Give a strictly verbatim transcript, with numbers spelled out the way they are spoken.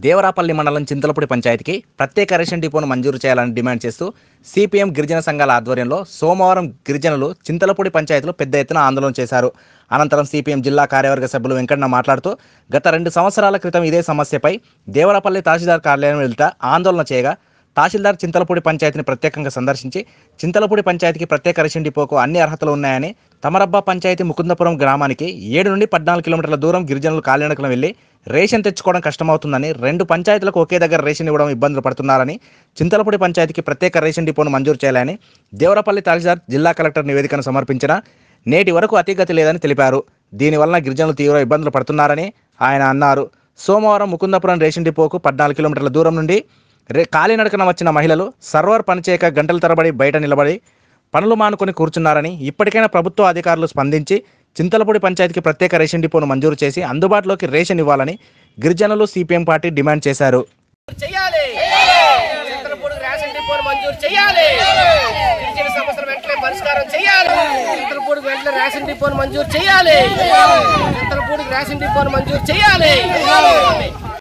దేవరాపల్లి మండలం చింతలపూడి పంచాయతీకి ప్రత్యేక రేషన్ డిపోను మంజూరు చేయాలని డిమాండ్ చేస్తూ సిపిఎం గిరిజన సంఘాల ఆధ్వర్యంలో సోమవారం గిరిజనులు చింతలపూడి పంచాయతీలో పెద్ద ఎత్తున ఆందోళన చేశారు. అనంతరం సిపిఎం జిల్లా కార్యవర్గ సభ్యులు వెంకన్న మాట్లాడుతూ గత రెండు సంవత్సరాల క్రితం ఇదే సమస్యపై దేవరాపల్లి తహసీల్దార్ కార్యాలయం వెళ్తా ఆందోళన చేయగా తహసీల్దార్ చింతలపూడి పంచాయతీని ప్రత్యేకంగా సందర్శించి చింతలపూడి పంచాయతీకి ప్రత్యేక రేషన్ డిపోకు అన్ని అర్హతలు ఉన్నాయని, తమరబ్బా పంచాయతీ ముకుందపురం గ్రామానికి ఏడు నుండి పద్నాలుగు కిలోమీటర్ల దూరం గిరిజనులు కాలినడకన వెళ్లి రేషన్ తెచ్చుకోవడం కష్టమవుతుందని, రెండు పంచాయతీలకు ఒకే దగ్గర రేషన్ ఇవ్వడం ఇబ్బందులు పడుతున్నారని, చింతలపూడి పంచాయతీకి ప్రత్యేక రేషన్ డిపోను మంజూరు చేయాలని దేవరాపల్లి తహసీల్దార్ జిల్లా కలెక్టర్ నివేదికను సమర్పించిన నేటి వరకు అతిగతి లేదని తెలిపారు. దీనివలన గిరిజనులు తీవ్ర ఇబ్బందులు పడుతున్నారని ఆయన అన్నారు. సోమవారం ముకుందపురం రేషన్ డిపోకు పద్నాలుగు కిలోమీటర్ల దూరం నుండి రే కాలినడకన వచ్చిన మహిళలు సర్వర్ పనిచేయక గంటల తరబడి బయట నిలబడి పనులు మానుకొని కూర్చున్నారని, ఇప్పటికైనా ప్రభుత్వ అధికారులు స్పందించి చింతలపూడి పంచాయతీకి ప్రత్యేక రేషన్ డిపోను మంజూరు చేసి అందుబాటులోకి రేషన్ ఇవ్వాలని గిరిజనులు సిపిఎం పార్టీ డిమాండ్ చేశారు. పరిష్కారం చేయాలి. చింతలపూడికి వెంటనే రేషన్ డిపోను మంజూరు చేయాలి. చింతలపూడికి రేషన్ డిపోను మంజూరు చేయాలి.